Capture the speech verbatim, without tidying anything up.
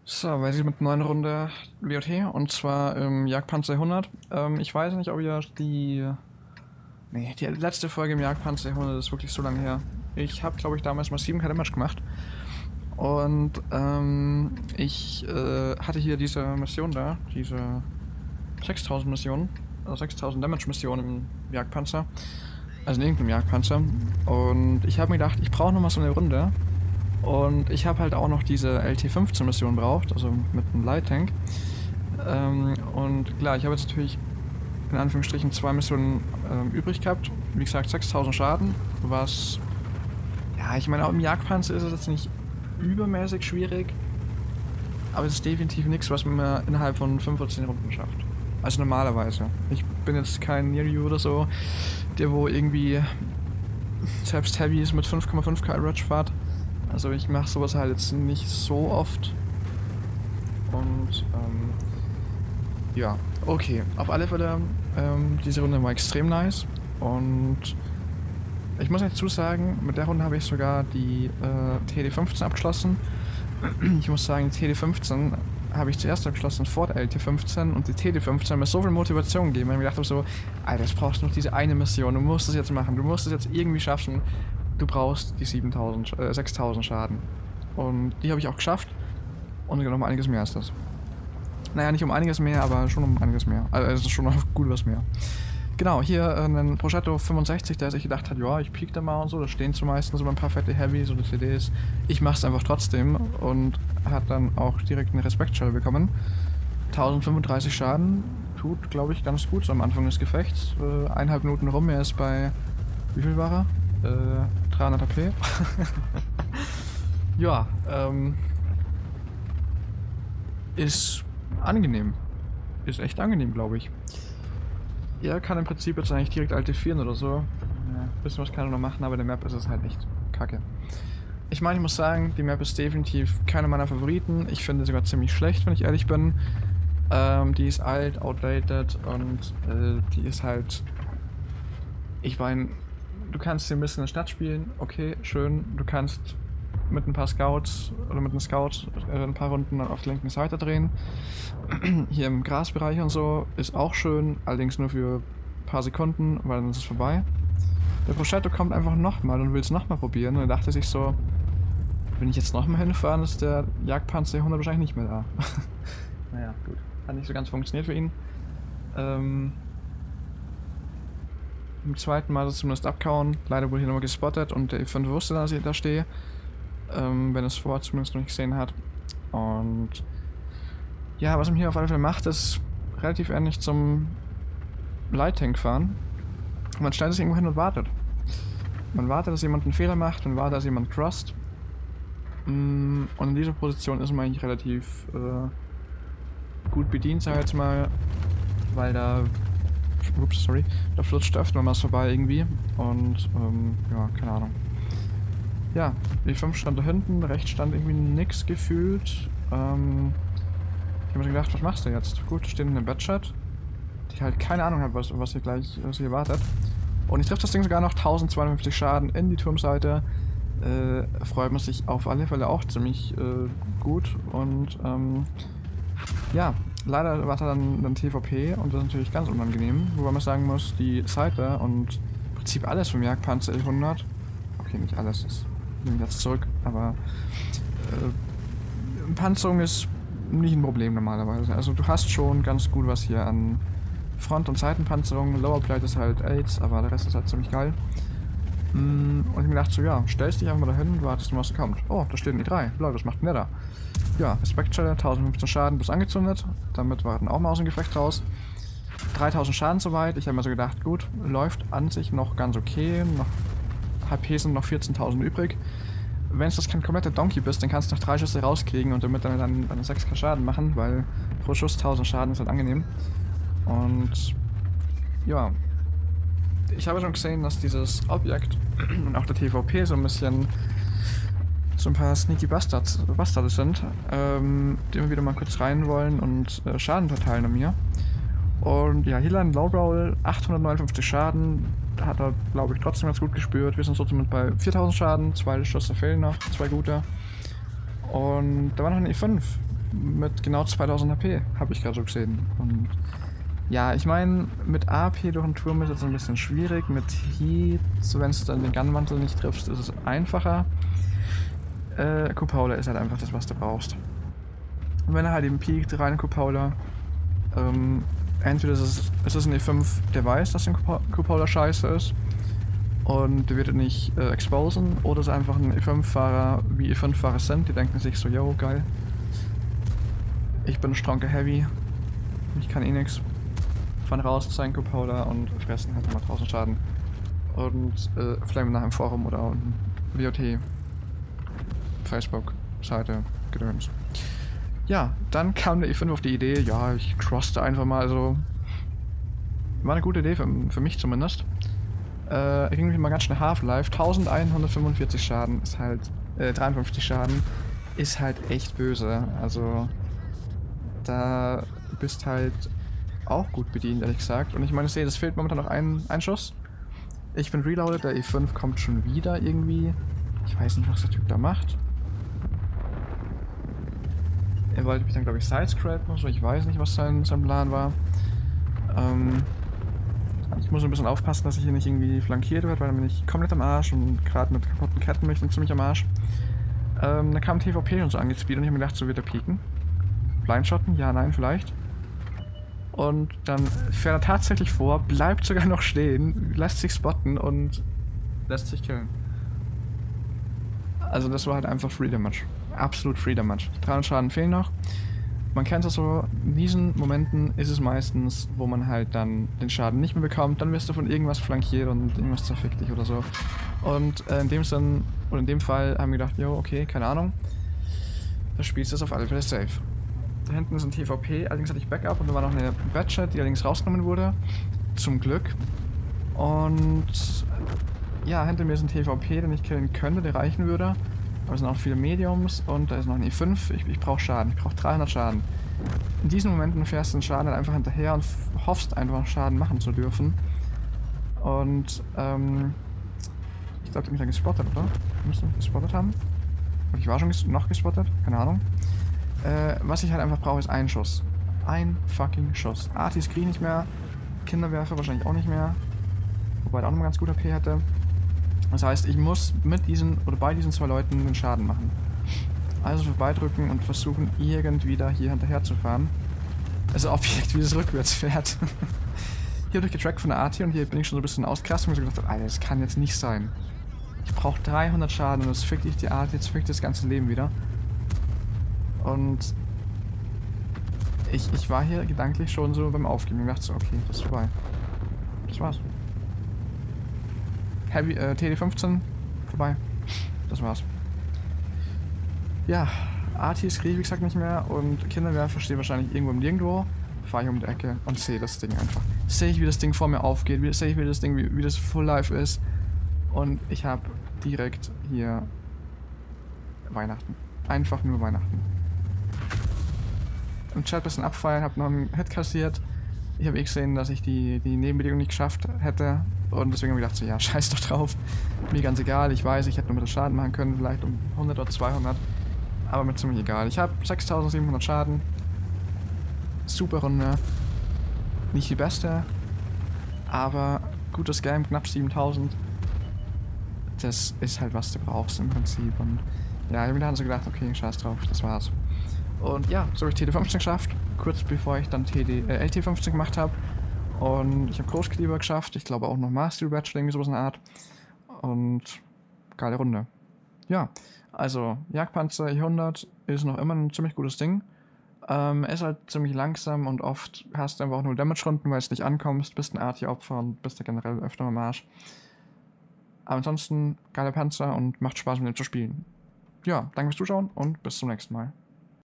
So, weiter geht's mit einer neuen Runde W O T und zwar im Jagdpanzer hundert. Ähm, ich weiß nicht, ob ihr die... Nee, die letzte Folge im Jagdpanzer hundert ist wirklich so lange her. Ich habe, glaube ich, damals mal sieben K Damage gemacht. Und ähm, ich äh, hatte hier diese Mission da, diese sechstausend Mission, also sechstausend Damage Mission im Jagdpanzer. Also in irgendeinem Jagdpanzer. Und ich habe mir gedacht, ich brauche nochmal so eine Runde. Und ich habe halt auch noch diese L T fünfzehn Mission braucht, also mit einem Light Tank. Ähm, und klar, ich habe jetzt natürlich in Anführungsstrichen zwei Missionen ähm, übrig gehabt. Wie gesagt, sechstausend Schaden, was... Ja, ich meine, auch im Jagdpanzer ist es jetzt nicht übermäßig schwierig. Aber es ist definitiv nichts, was man innerhalb von fünf oder zehn Runden schafft. Also normalerweise. Ich bin jetzt kein Near-You oder so, der wo irgendwie selbst Heavy ist mit fünf Komma fünf K Average fährt. Also ich mache sowas halt jetzt nicht so oft. Und ähm, ja, okay. Auf alle Fälle, ähm, diese Runde war extrem nice. Und ich muss dazu sagen, mit der Runde habe ich sogar die äh, T D fünfzehn abgeschlossen. Ich muss sagen, die T D fünfzehn habe ich zuerst abgeschlossen vor der L T fünfzehn und die T D fünfzehn hat mir so viel Motivation gegeben, weil ich mir gedacht habe so, Alter, jetzt brauchst du noch diese eine Mission, du musst es jetzt machen, du musst es jetzt irgendwie schaffen. Du brauchst die siebentausend, äh, sechstausend Schaden. Und die habe ich auch geschafft. Und sogar noch um einiges mehr als das. Naja, nicht um einiges mehr, aber schon um einiges mehr. Also schon noch gut was mehr. Genau, hier äh, ein Progetto fünfundsechzig, der sich gedacht hat, ja, ich piek da mal und so. Da stehen zu meistens so ein paar fette Heavys oder C Ds. Ich mach's einfach trotzdem. Und hat dann auch direkt eine Respektschelle bekommen. tausendfünfunddreißig Schaden. Tut, glaube ich, ganz gut so am Anfang des Gefechts. Äh, eineinhalb Minuten rum, er ist bei... Wie viel war er? Äh, dreihundert H P. Ja, ähm, ist angenehm. Ist echt angenehm, glaube ich. Er kann im Prinzip jetzt eigentlich direkt altifieren oder so. Ja, bisschen was kann er noch machen, aber der Map ist es halt echt kacke. Ich meine, ich muss sagen, die Map ist definitiv keine meiner Favoriten. Ich finde sie sogar ziemlich schlecht, wenn ich ehrlich bin. Ähm, die ist alt, outdated und äh, die ist halt... Ich meine... Du kannst hier ein bisschen in der Stadt spielen, okay, schön. Du kannst mit ein paar Scouts oder mit einem Scout äh, ein paar Runden auf der linken Seite drehen. Hier im Grasbereich und so ist auch schön, allerdings nur für ein paar Sekunden, weil dann ist es vorbei. Der Progetto kommt einfach nochmal und will es nochmal probieren und er dachte sich so, wenn ich jetzt nochmal hinfahre, ist der Jagdpanzer hundert wahrscheinlich nicht mehr da. Naja, gut. Hat nicht so ganz funktioniert für ihn. Ähm... Im zweiten Mal ist es zumindest abkauen. Leider wurde hier nochmal gespottet und der E fünf wusste, dass ich da stehe. Ähm, wenn es vorher zumindest noch nicht gesehen hat. Und ja, was man hier auf alle Fälle macht, ist relativ ähnlich zum Light Tank fahren. Man stellt sich irgendwo hin und wartet. Man wartet, dass jemand einen Fehler macht, man wartet, dass jemand crosst. Und in dieser Position ist man eigentlich relativ äh, gut bedient, sag ich jetzt mal, weil da Ups, sorry. Da flutscht öfter mal was vorbei irgendwie. Und, ähm, ja, keine Ahnung. Ja, die fünf stand da hinten, rechts stand irgendwie nix gefühlt. Ähm, ich habe mir gedacht, was machst du jetzt? Gut, steht in einem Batchat. Die halt keine Ahnung hat, was, was hier gleich was hier wartet. Und ich treffe das Ding sogar noch tausendzweihundertfünfzig Schaden in die Turmseite. Äh, freut man sich auf alle Fälle auch ziemlich äh, gut. Und, ähm, ja. Leider war da dann, dann T V P und das ist natürlich ganz unangenehm, wobei man sagen muss, die Seite und im Prinzip alles vom Jagdpanzer hundert, okay, nicht alles, das nehme ich jetzt zurück, aber äh, Panzerung ist nicht ein Problem normalerweise. Also du hast schon ganz gut was hier an Front- und Seitenpanzerung, Lower Plate ist halt AIDS, aber der Rest ist halt ziemlich geil. Und ich mir gedacht so, ja, stellst dich einfach mal dahin und wartest, was kommt. Oh, da steht ein E drei. Leute, was macht denn der da? Ja, Respektschelle, tausendfünfzehn Schaden, bis angezündet. Damit war dann auch mal aus dem Gefecht raus. dreitausend Schaden soweit. Ich habe mir so gedacht, gut, läuft an sich noch ganz okay. Noch H P sind noch vierzehntausend übrig. Wenn du das kein kompletter Donkey bist, dann kannst du noch drei Schüsse rauskriegen und damit dann, dann, dann sechs K Schaden machen, weil pro Schuss tausend Schaden ist halt angenehm. Und ja. Ich habe schon gesehen, dass dieses Objekt und auch der T V P so ein bisschen so ein paar Sneaky Bastards, Bastards sind, ähm, die immer wieder mal kurz rein wollen und äh, Schaden verteilen an mir. Und ja, hier ein Lowroll, achthundertneunundfünfzig Schaden, hat er, glaube ich, trotzdem ganz gut gespürt. Wir sind so zumindest bei viertausend Schaden, zwei Schüsse fehlen noch, zwei gute. Und da war noch ein E fünf. mit genau zweitausend H P, habe ich gerade so gesehen. Und ja, ich meine, mit A P durch den Turm ist es ein bisschen schwierig. Mit Heat, so wenn du dann den Gunmantel nicht triffst, ist es einfacher. Äh, Cupola ist halt einfach das, was du brauchst. Und wenn er halt eben piekt, rein Cupola, ähm, entweder ist es, ist es ein E fünf, der weiß, dass ein Cupola scheiße ist und der wird nicht äh, exposen, oder es ist einfach ein E fünf-Fahrer, wie E fünf-Fahrer sind, die denken sich so, yo, geil, ich bin Stronke Heavy, ich kann eh nix, fahren raus, zeigen Cupola und fressen halt immer tausend Schaden und äh, flamen nach im Forum oder unten W O T, Facebook, Seite, Gedöns. Ja, dann kam der E fünf auf die Idee, ja, ich crosste einfach mal so. War eine gute Idee, für, für mich zumindest. Äh, irgendwie mal ganz schnell Half-Life. elfhundertfünfundvierzig Schaden ist halt, äh, dreiundfünfzig Schaden ist halt echt böse. Also, da bist halt auch gut bedient, ehrlich gesagt. Und ich meine, ich sehe, es fehlt momentan noch ein, ein Schuss. Ich bin reloaded, der E fünf kommt schon wieder irgendwie. Ich weiß nicht, was der Typ da macht. Er wollte mich dann, glaube ich, sidescrapen, so ich weiß nicht, was sein, sein Plan war. Ähm, ich muss ein bisschen aufpassen, dass ich hier nicht irgendwie flankiert werde, weil dann bin ich komplett am Arsch und gerade mit kaputten Ketten bin ich dann ziemlich am Arsch. Ähm, da kam T V P schon so angespielt und ich habe mir gedacht, so wird er pieken. Blindshotten? Ja, nein, vielleicht. Und dann fährt er tatsächlich vor, bleibt sogar noch stehen, lässt sich spotten und lässt sich killen. Also das war halt einfach Free Damage. Absolut Free Damage. dreihundert Schaden fehlen noch. Man kennt es so, in diesen Momenten ist es meistens, wo man halt dann den Schaden nicht mehr bekommt, dann wirst du von irgendwas flankiert und irgendwas zerfickt dich oder so. Und äh, in dem Sinn, oder in dem Fall haben wir gedacht, jo, okay, keine Ahnung. Das Spiel ist auf alle Fälle safe. Da hinten ist ein T V P, allerdings hatte ich Backup und da war noch eine Batchat, die allerdings rausgenommen wurde. Zum Glück. Und ja, hinter mir ist ein T V P, den ich killen könnte, der reichen würde. Aber es sind auch viele Mediums und da ist noch ein E fünf. Ich, ich brauche Schaden. Ich brauche dreihundert Schaden. In diesen Momenten fährst du den Schaden halt einfach hinterher und hoffst einfach Schaden machen zu dürfen. Und ähm, ich glaube, die hat mich dann gespottet, oder? Müsste mich gespottet haben. Und ich war schon ges noch gespottet, keine Ahnung. Äh, was ich halt einfach brauche, ist ein Schuss. Ein fucking Schuss. Artis kriege ich nicht mehr. Kinderwerfer wahrscheinlich auch nicht mehr. Wobei er auch noch mal ganz gut A P hätte. Das heißt, ich muss mit diesen oder bei diesen zwei Leuten den Schaden machen. Also vorbeidrücken und versuchen, irgendwie da hier hinterher zu fahren. Also Objekt, wie es rückwärts fährt. Hier habe ich getrackt von der A T und hier bin ich schon so ein bisschen ausgerastet und mir so gedacht, Alter, das kann jetzt nicht sein. Ich brauche dreihundert Schaden und das fickt ich die A T, jetzt fickt das ganze Leben wieder. Und ich, ich war hier gedanklich schon so beim Aufgeben und dachte so, okay, das ist vorbei. Das war's. Heavy, äh, T D fünfzehn, vorbei. Das war's. Ja, Artis kriege ich wie gesagt nicht mehr und Kinderwerfer steht wahrscheinlich irgendwo im Nirgendwo. Fahre ich um die Ecke und sehe das Ding einfach. Sehe ich, wie das Ding vor mir aufgeht, wie, sehe ich, wie das Ding, wie, wie das Full Life ist. Und ich habe direkt hier Weihnachten. Einfach nur Weihnachten. Im Chat ein bisschen abfeiern, habe noch einen Hit kassiert. Ich habe eh gesehen, dass ich die, die Nebenbedingung nicht geschafft hätte. Und deswegen habe ich gedacht, so, ja, scheiß doch drauf. Mir ganz egal, ich weiß, ich hätte nur mit Schaden machen können, vielleicht um hundert oder zweihundert. Aber mir ziemlich egal. Ich habe sechstausendsiebenhundert Schaden. Super Runde. Nicht die beste. Aber gutes Game, knapp siebentausend. Das ist halt, was du brauchst im Prinzip. Und ja, ich habe mir dann so gedacht, okay, scheiß drauf, das war's. Und ja, so habe ich T D fünfzehn geschafft. Kurz bevor ich dann T D, äh, L T fünfzehn gemacht habe. Und ich habe Großkaliber geschafft. Ich glaube auch noch Mastery Badge, irgendwie sowas in der Art. Und geile Runde. Ja, also Jagdpanzer E hundert ist noch immer ein ziemlich gutes Ding. Ähm, er ist halt ziemlich langsam und oft hast du einfach auch nur Damage-Runden, weil es nicht ankommst, bist ein A T-Opfer und bist da generell öfter am Arsch. Aber ansonsten geiler Panzer und macht Spaß mit dem zu spielen. Ja, danke fürs Zuschauen und bis zum nächsten Mal.